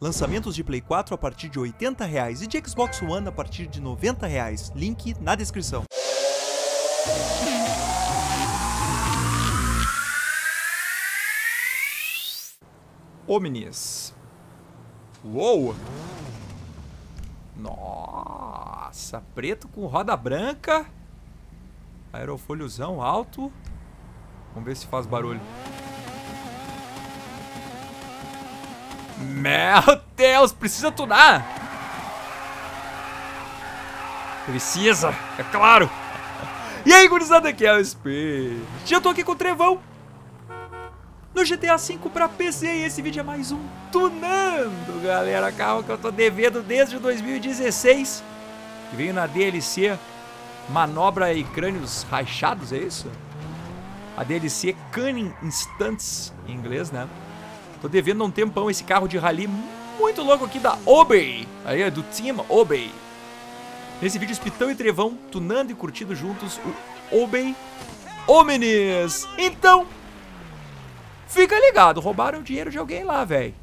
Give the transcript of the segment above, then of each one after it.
Lançamentos de Play 4 a partir de R$ 80 e de Xbox One a partir de R$ 90. Link na descrição. Omnis. Uou! Nossa, preto com roda branca. Aerofóliozão alto. Vamos ver se faz barulho. Meu Deus, precisa tunar. Precisa, é claro. E aí, gurizada, aqui é o SP. Já tô aqui com o Trevão no GTA V pra PC e esse vídeo é mais um tunando, galera. Carro que eu tô devendo desde 2016. Que veio na DLC Manobra e Crânios Rachados, é isso? A DLC Cunning Instants, em inglês, né? Tô devendo há um tempão esse carro de rally muito louco aqui da Obey. Aí, do Team Obey. Nesse vídeo, Spitão e Trevão tunando e curtindo juntos o Obey Omnis. Então, fica ligado, roubaram o dinheiro de alguém lá, velho.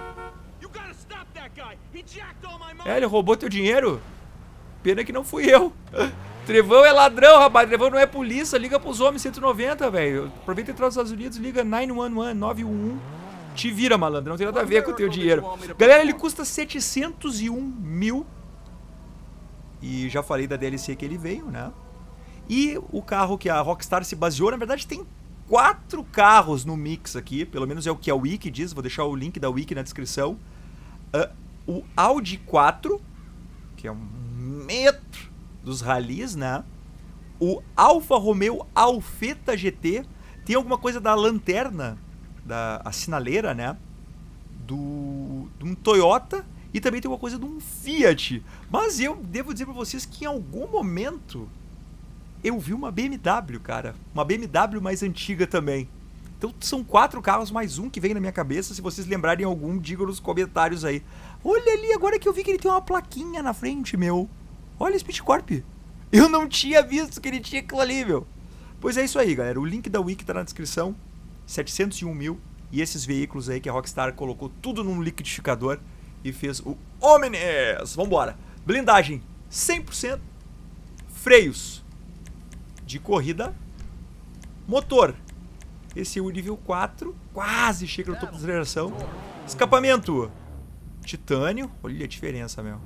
É, ele roubou teu dinheiro? Pena que não fui eu. Trevão é ladrão, rapaz. Trevão não é polícia. Liga pros homens 190, velho. Aproveita e entrar nos Estados Unidos. Liga 911, 911. Te vira, malandro. Não tem nada a ver com o teu dinheiro. Galera, ele custa 701 mil. E já falei da DLC que ele veio, né? E o carro que a Rockstar se baseou, na verdade, tem 4 carros no mix aqui. Pelo menos é o que a Wiki diz. Vou deixar o link da Wiki na descrição. O Audi 4, que é um metro dos rallies, né? O Alfa Romeo Alfetta GT. Tem alguma coisa da lanterna, da sinaleira, né? De um Toyota. E também tem uma coisa de um Fiat. Mas eu devo dizer pra vocês que em algum momento eu vi uma BMW, cara. Uma BMW mais antiga também. Então são 4 carros mais um que vem na minha cabeça. Se vocês lembrarem algum, digam nos comentários aí. Olha ali, agora que eu vi que ele tem uma plaquinha na frente, meu. Olha, Speed Corp. Eu não tinha visto que ele tinha aquilo ali, meu. Pois é isso aí, galera. O link da Wiki tá na descrição. 701 mil. E esses veículos aí que a Rockstar colocou tudo num liquidificador e fez o Omnis. Vambora. Blindagem 100%. Freios de corrida. Motor. Esse é o nível 4. Quase chega no topo da aceleração. Escapamento. Titânio. Olha a diferença, meu.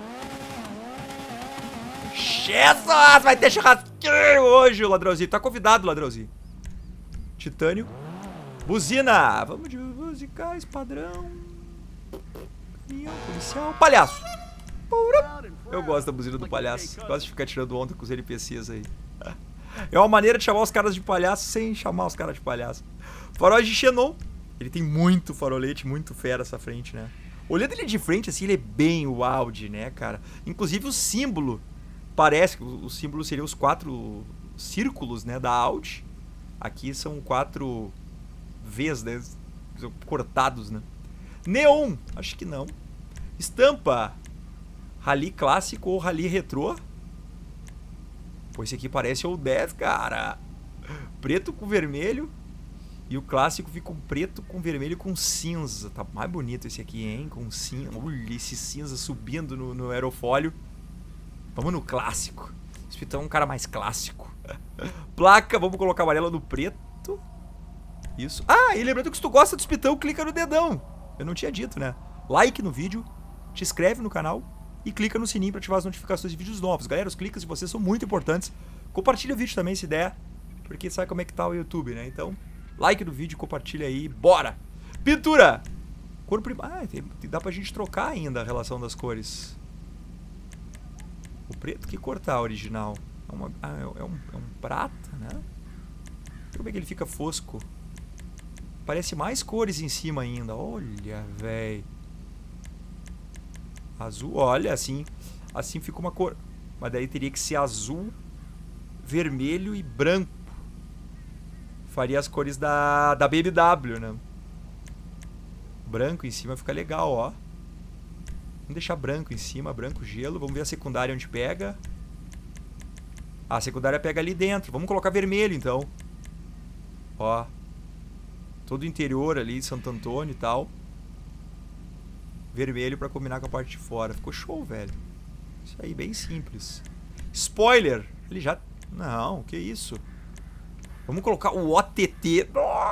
Jesus! Vai ter churrasquinho hoje, o ladrãozinho. Tá convidado, ladrãozinho. Titânio. Buzina. Vamos de musicais, padrão. Caminhão, policial. Palhaço. Eu gosto da buzina do palhaço. Gosto de ficar tirando onda com os NPCs aí. É uma maneira de chamar os caras de palhaço sem chamar os caras de palhaço. Faróis de Xenon. Ele tem muito farolete, muito fera essa frente, né? Olhando ele de frente, assim, ele é bem o Audi, né, cara? Inclusive o símbolo. Parece que o símbolo seria os 4 círculos, né, da Audi. Aqui são 4 Vs, né? Cortados, né? Neon. Acho que não. Estampa. Rally clássico ou rally retrô. Pô, esse aqui parece o 10, cara. Preto com vermelho. E o clássico fica com preto com vermelho com cinza. Tá mais bonito esse aqui, hein? Com cinza. Olha esse cinza subindo no aerofólio. Vamos no clássico. Spitão é um cara mais clássico. Placa, vamos colocar amarela no preto. Isso. Ah, e lembrando que se tu gosta do Spitão, clica no dedão. Eu não tinha dito, né? Like no vídeo, te inscreve no canal e clica no sininho pra ativar as notificações de vídeos novos. Galera, os cliques de vocês são muito importantes. Compartilha o vídeo também se der, porque sabe como é que tá o YouTube, né? Então, like no vídeo, compartilha aí, bora! Pintura! Cor primária. Dá pra gente trocar ainda a relação das cores. O preto, que cor tá original? É um prata, né? Deixa eu ver que ele fica fosco. Parece mais cores em cima ainda. Olha, velho. Azul, olha, assim fica uma cor. Mas daí teria que ser azul, vermelho e branco. Faria as cores da BMW, né? Branco em cima fica legal, ó. Vamos deixar branco em cima, branco gelo. Vamos ver a secundária onde pega. A secundária pega ali dentro. Vamos colocar vermelho, então. Ó. Todo o interior ali, Santo Antônio e tal. vermelho pra combinar com a parte de fora. Ficou show, velho. Isso aí, bem simples. Spoiler! Ele já... Não, que isso? Vamos colocar o OTT.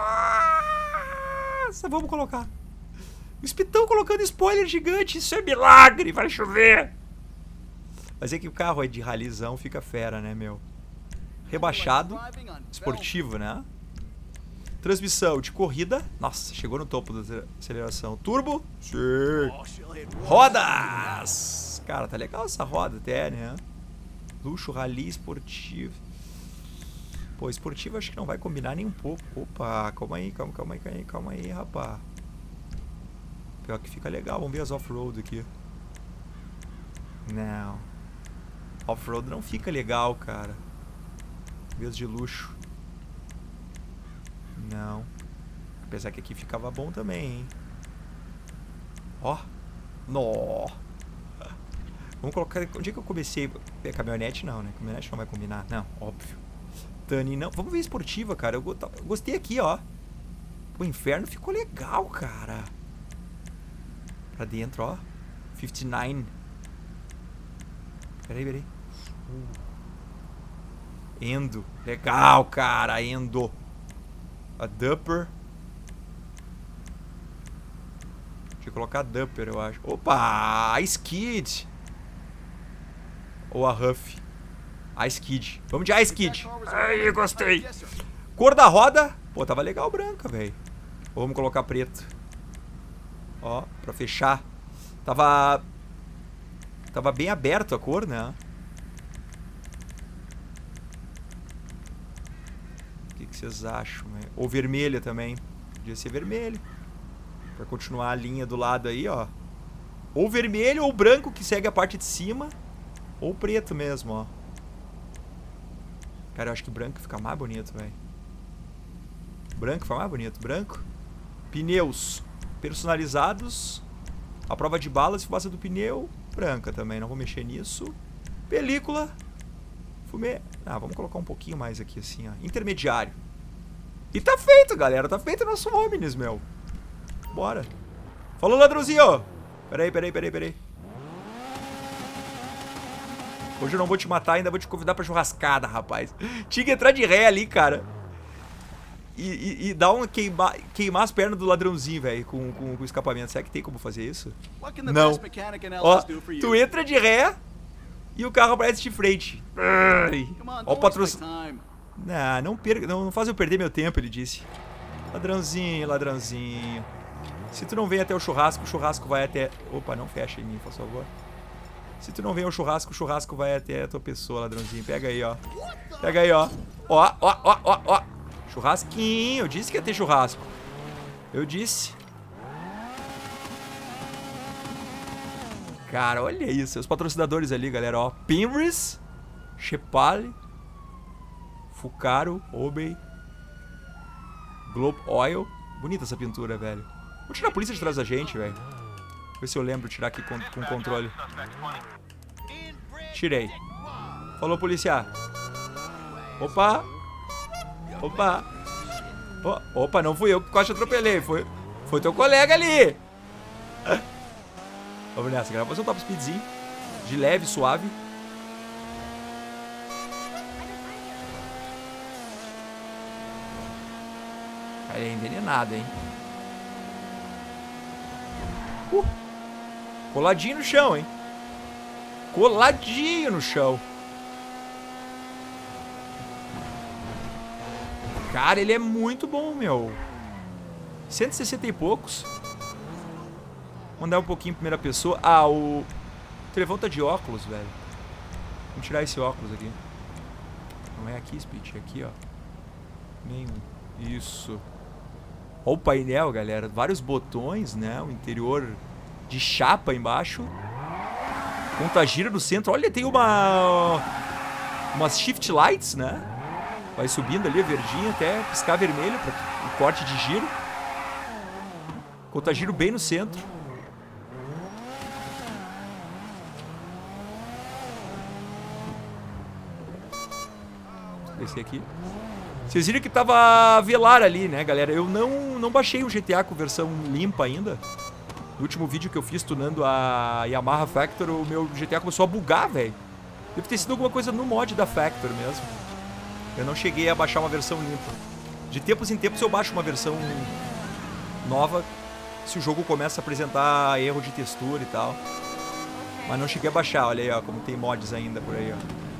Nossa, vamos colocar. O Spitão colocando spoiler gigante. Isso é milagre, vai chover. Mas é que o carro é de ralizão, fica fera, né, meu? Rebaixado. Esportivo, né? Transmissão de corrida. Nossa, chegou no topo da aceleração. Turbo. Sim. Rodas. Cara, tá legal essa roda até, né? Luxo, rally, esportivo. Pô, esportivo acho que não vai combinar nem um pouco. Opa, calma aí, calma aí, rapaz. Pior que fica legal. Vamos ver as off-road aqui. Não. Off-road não fica legal, cara. Vez de luxo. Não. Apesar que aqui ficava bom também, hein? Ó. Nó. Vamos colocar... Onde é que eu comecei? Caminhonete não, né? Caminhonete não vai combinar. Não, óbvio. Tani não. Vamos ver esportiva, cara. Eu gostei aqui, ó. O inferno ficou legal, cara. Pra dentro, ó. 59. Peraí. Endo. Legal, cara. Endo. A Dupper. Deixa eu colocar a Dupper, eu acho. Opa! A Skid. Ou a Huff. A Skid. Vamos de a Skid. Ai, gostei. Cor da roda. Pô, tava legal branca, velho. Vamos colocar preto. Ó, pra fechar. Tava bem aberto a cor, né? O que vocês acham, né? Ou vermelha também. Podia ser vermelho. Pra continuar a linha do lado aí, ó. Ou vermelho ou branco, que segue a parte de cima. Ou preto mesmo, ó. Cara, eu acho que branco fica mais bonito, velho. Branco fica mais bonito. Branco. Pneus personalizados. A prova de balas, fumaça do pneu. Branca também, não vou mexer nisso. Película. Fumê. Ah, vamos colocar um pouquinho mais aqui, assim, ó. Intermediário. E tá feito, galera. Tá feito o nosso Omnis, meu. Bora. Falou, ladrãozinho. Peraí. Hoje eu não vou te matar, ainda vou te convidar pra churrascada, rapaz. Tinha que entrar de ré ali, cara. E dar uma queimar as pernas do ladrãozinho, velho, com o escapamento. Será que tem como fazer isso? Não. Ó, tu entra de ré e o carro aparece de frente. Ó o patrocínio. Não faz eu perder meu tempo, ele disse. Ladrãozinho. Se tu não vem até o churrasco vai até... Opa, não fecha em mim, por favor. Se tu não vem ao churrasco, o churrasco vai até a tua pessoa, ladrãozinho. Pega aí, ó. Ó. Churrasquinho. Eu disse que ia ter churrasco. Eu disse. Cara, olha isso. Os patrocinadores ali, galera, ó. Pinris, Chepale, Fucaro, Obey, Globe Oil. Bonita essa pintura, velho. Vou tirar a polícia de trás da gente, velho. Ver se eu lembro de tirar aqui com controle. Tirei. Falou, polícia. Opa. Opa, não fui eu que quase atropelei. Foi teu colega ali. Vamos nessa, galera. Vou fazer um top speedzinho. De leve, suave. Aí é envenenado, hein. Coladinho no chão, hein. Coladinho no chão. Cara, ele é muito bom, meu. 160 e poucos. Vamos andar um pouquinho em primeira pessoa. Ah, o Trevão tá de óculos, velho. Vamos tirar esse óculos aqui. Não é aqui, Speed, é aqui, ó. Nenhum. Isso. Olha o painel, galera. Vários botões, né? O interior de chapa embaixo. Contagira no centro. Olha, tem umas shift lights, né? Vai subindo ali a verdinha até piscar vermelho para o corte de giro. Contagiro bem no centro. Vou descer aqui. Vocês viram que tava Velar ali, né, galera? Eu não baixei o GTA com versão limpa ainda No último vídeo que eu fiz tunando a Yamaha Factor, o meu GTA começou a bugar, velho. Deve ter sido alguma coisa no mod da Factor mesmo. Eu não cheguei a baixar uma versão limpa. De tempos em tempos eu baixo uma versão nova se o jogo começa a apresentar erro de textura e tal. Mas não cheguei a baixar, olha aí, ó, como tem mods ainda por aí, ó.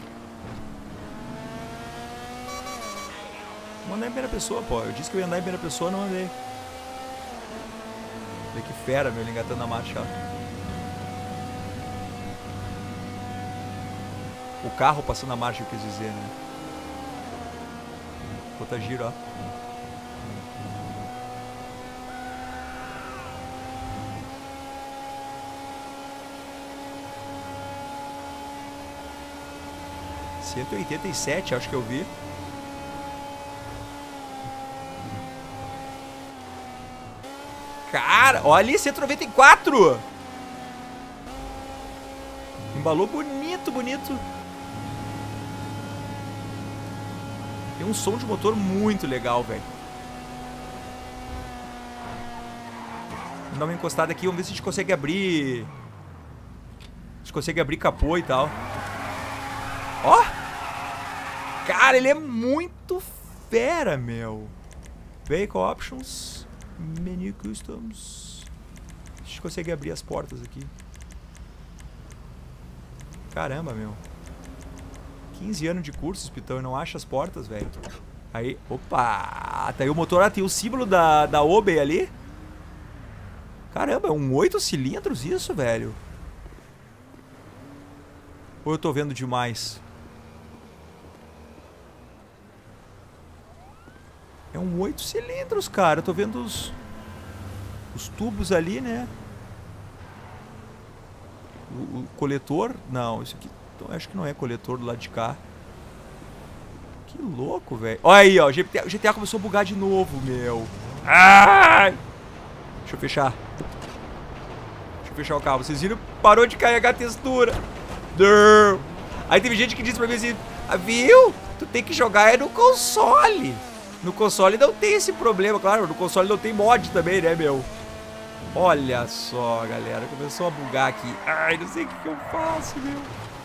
Vou andar em primeira pessoa, pô. Eu disse que eu ia andar em primeira pessoa, não andei. Olha que fera, meu, ele engatando a marcha, ó. O carro passando a marcha, eu quis dizer, né? Puta giro, ó. ...187, acho que eu vi. Cara, olha ali, 194! Embalou bonito, bonito. Tem um som de motor muito legal, velho. Vamos dar uma encostada aqui, vamos ver se a gente consegue abrir... A gente consegue abrir capô e tal. Ó! Cara, ele é muito fera, meu. Vehicle Options. Menu Customs. A gente consegue abrir as portas aqui. Caramba, meu. 15 anos de curso, Pitão, e não acha as portas, velho. Aí, opa! Tá aí o motor, ah, tem o símbolo da Obey ali. Caramba, é um 8 cilindros isso, velho? Ou eu tô vendo demais? É um 8 cilindros, cara. Eu tô vendo os tubos ali, né? O coletor. Não, isso aqui acho que não é coletor do lado de cá. Que louco, velho. Olha aí, ó. O GTA começou a bugar de novo, meu. Ai! Deixa eu fechar. Deixa eu fechar o carro. Vocês viram? Parou de carregar a textura. Aí teve gente que disse pra mim assim: ah, viu? Tu tem que jogar no console. No console não tem esse problema, claro, no console não tem mod também, né, meu? Olha só, galera, começou a bugar aqui. Ai, não sei o que eu faço, meu.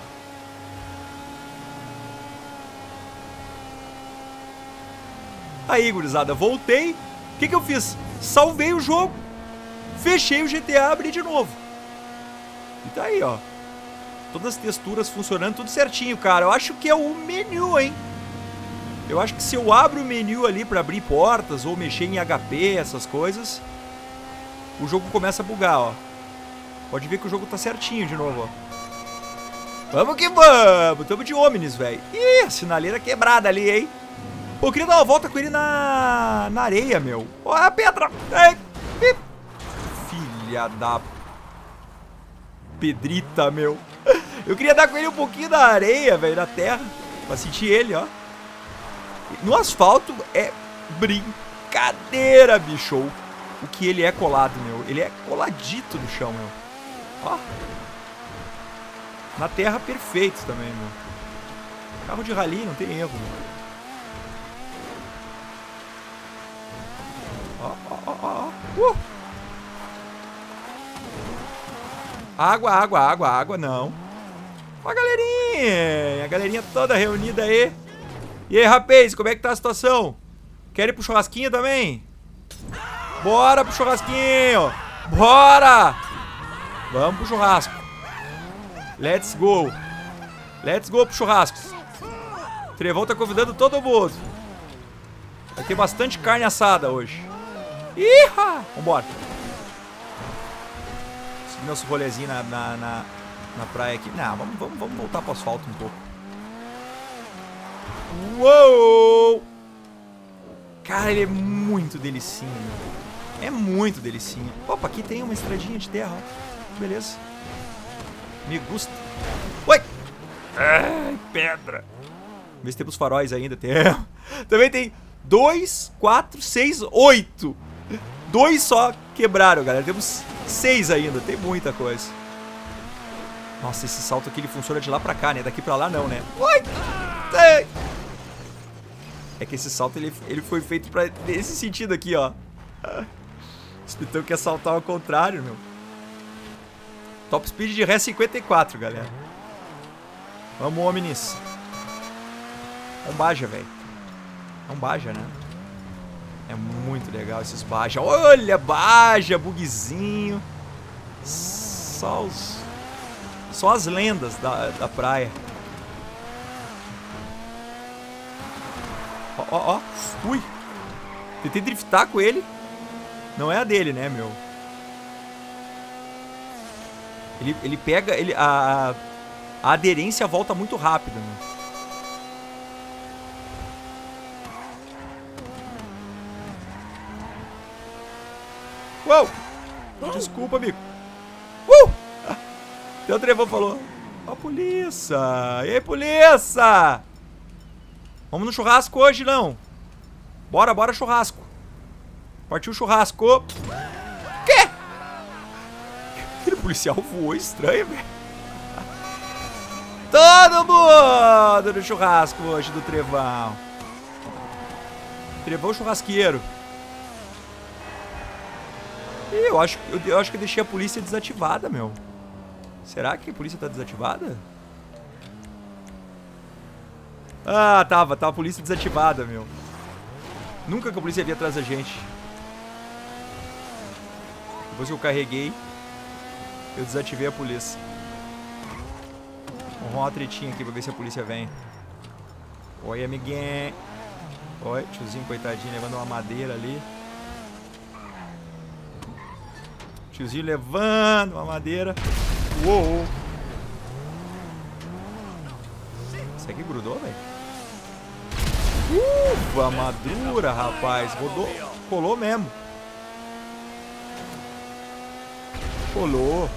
Aí, gurizada, voltei. O que eu fiz? Salvei o jogo. Fechei o GTA, abri de novo. E tá aí, ó. Todas as texturas funcionando, tudo certinho, cara. Eu acho que é o menu, hein? Eu acho que se eu abro o menu ali pra abrir portas ou mexer em HP, essas coisas, o jogo começa a bugar, ó. Pode ver que o jogo tá certinho de novo, ó. Vamos que vamos! Tamo de Omnis, velho. Ih, a sinaleira quebrada ali, hein? Pô, eu queria dar uma volta com ele na areia, meu. Ó, a pedra! Ai. Filha da... Pedrita, meu. Eu queria dar com ele um pouquinho da areia, velho, da terra. Pra sentir ele, ó. No asfalto é brincadeira, bicho. O que ele é colado, meu. Ele é coladito no chão, meu. Ó. Na terra, perfeito também, meu. Carro de rally, não tem erro, meu. Ó, ó, ó, ó. Água, água, água, água, não. Ó a galerinha. A galerinha toda reunida aí. E aí, rapaz, como é que tá a situação? Quer ir pro churrasquinho também? Bora pro churrasquinho! Bora! Vamos pro churrasco. Let's go. Let's go pro churrasco. Trevão tá convidando todo mundo. Vai ter bastante carne assada hoje. Iha! Vambora. Seguir nosso rolezinho na praia aqui. Não, vamos voltar pro asfalto um pouco. Uou! Cara, ele é muito delicinho. É muito delicinho. Opa, aqui tem uma estradinha de terra, ó. Beleza. Me gusta. Oi! Ai, pedra. Vê se temos faróis ainda. Tem. Também tem 2, 4, 6, 8. 2 só quebraram, galera. Temos 6 ainda. Tem muita coisa. Nossa, esse salto aqui ele funciona de lá pra cá, né? Daqui pra lá não, né? Oi! É que esse salto ele foi feito pra esse sentido aqui, ó. Esse Pitão quer saltar ao contrário, meu. Top speed de ré 54, galera. Vamos, homens. É um Baja, velho. É um Baja, né? É muito legal esses Baja. Olha, Baja, bugzinho. Só as lendas da praia. Ó, ó, ó. Ui. Tentei driftar com ele. Não é a dele, né, meu? Ele pega... a aderência volta muito rápido, né? Uou! Desculpa, amigo. Até o Trevão falou. Ó, polícia! E aí, polícia? Vamos no churrasco hoje, não? Bora, bora, churrasco. Partiu o churrasco. Quê? Aquele policial voou estranho, velho. Todo mundo no churrasco hoje do Trevão. Trevão churrasqueiro. Ih, eu acho que eu deixei a polícia desativada, meu. Será que a polícia tá desativada? Ah, tava a polícia desativada, meu. Nunca que a polícia vinha atrás da gente. Depois que eu carreguei, eu desativei a polícia. Vamos arrumar uma tretinha aqui pra ver se a polícia vem. Oi, amiguinho. Oi, tiozinho coitadinho levando uma madeira ali. Tiozinho levando uma madeira. Uou! Isso aqui grudou, velho? Uva madura, rapaz. Rodou. Colou mesmo. Colou.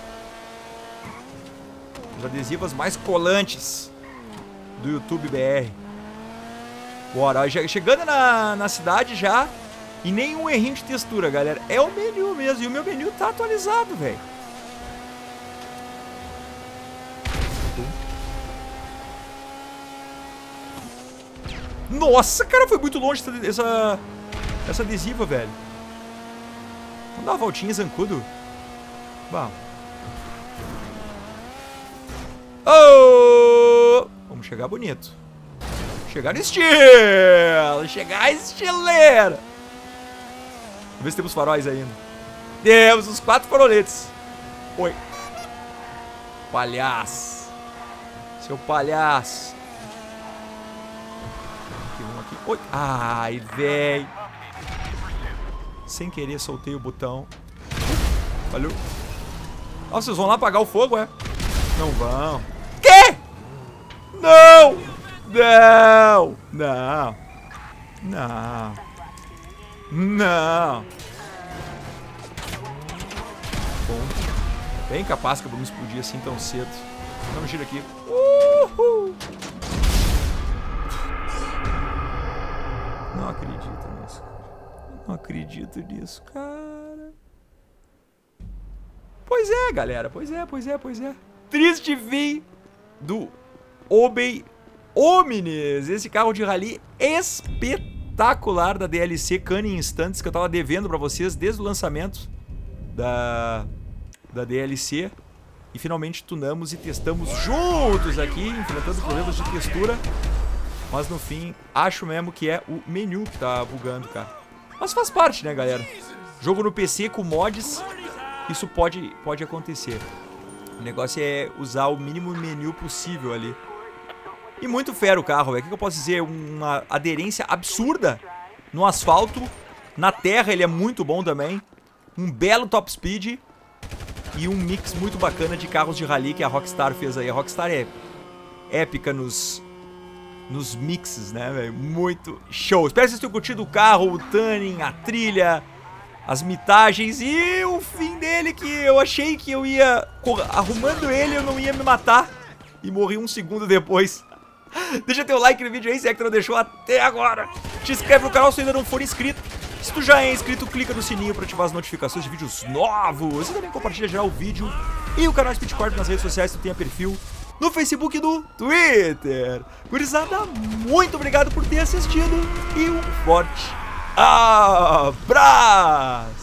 Os adesivos mais colantes do YouTube BR. Bora. Chegando na cidade já. E nenhum errinho de textura, galera. É o menu mesmo. E o meu menu tá atualizado, velho. Nossa, cara, foi muito longe essa adesiva, velho. Vamos dar uma voltinha, zancudo. Vamos. Oh! Vamos chegar bonito. Chegar no estilo. Chegar estileira. Vamos ver se temos faróis ainda. Temos os 4 faroletes. Oi. Palhaço. Seu palhaço. Aqui, um aqui. Oi. Ai, véi. Sem querer, soltei o botão. Valeu. Nossa, vocês vão lá apagar o fogo, é? Não vão. Quê? Não! Não! Não! Não! Não! Bom. Bem capaz que vamos explodir assim tão cedo. Dá um giro aqui. Uhul! Não acredito nisso, cara. Não acredito nisso, cara. Pois é, galera. Pois é. Triste fim do Obey Omnis. Esse carro de rally espetacular da DLC Cunning Instantes, que eu tava devendo pra vocês desde o lançamento da DLC. E finalmente tunamos e testamos juntos aqui, enfrentando problemas de textura. Mas no fim, acho mesmo que é o menu que tá bugando, cara. Mas faz parte, né, galera? Jogo no PC com mods, isso pode acontecer. O negócio é usar o mínimo menu possível ali. E muito fera o carro, velho. O que eu posso dizer? Uma aderência absurda no asfalto. Na terra ele é muito bom também. Um belo top speed. E um mix muito bacana de carros de rally que a Rockstar fez aí. A Rockstar é épica nos mixes, né, velho? Muito show. Espero que vocês tenham curtido o carro, o tuning, a trilha, as mitagens e o fim dele, que eu achei que eu ia... Arrumando ele, eu não ia me matar. E morri um segundo depois. Deixa teu like no vídeo aí, se é que tu não deixou até agora. Te inscreve no canal se ainda não for inscrito. Se tu já é inscrito, clica no sininho para ativar as notificações de vídeos novos. E também compartilha geral o vídeo e o canal Speedcorp nas redes sociais se tu tenha perfil no Facebook e no Twitter. Gurizada, muito obrigado por ter assistido e um forte abraço.